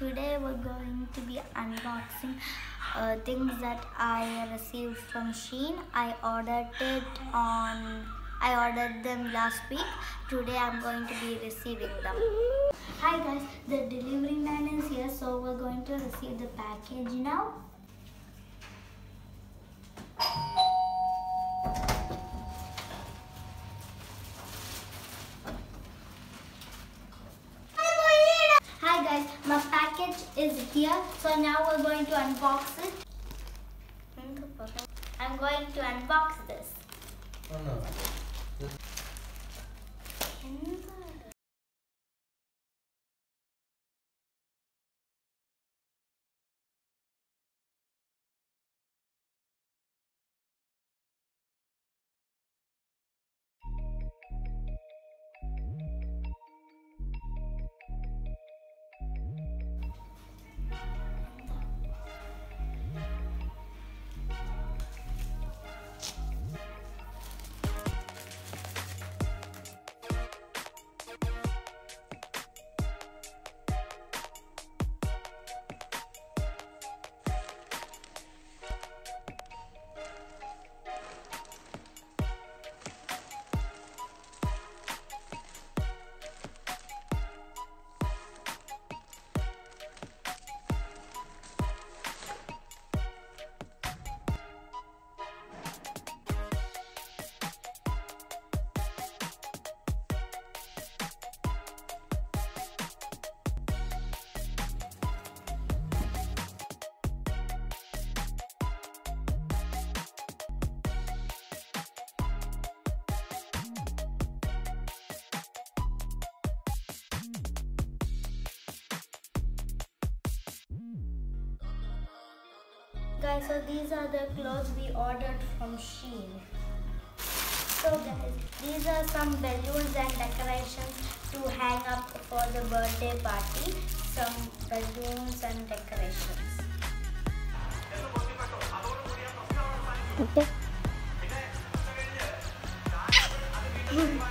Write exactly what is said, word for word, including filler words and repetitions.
Today we're going to be unboxing uh, things that I received from Shein. I ordered it on, I ordered them last week. Today I'm going to be receiving them. Hi guys, the delivery man is here, so we're going to receive the package now. Hi guys, my package is here, so now we're going to unbox it. I'm going to unbox this. Oh no. Guys, so these are the clothes we ordered from Shein. So guys, these are some balloons and decorations to hang up for the birthday party. Some balloons and decorations. Okay.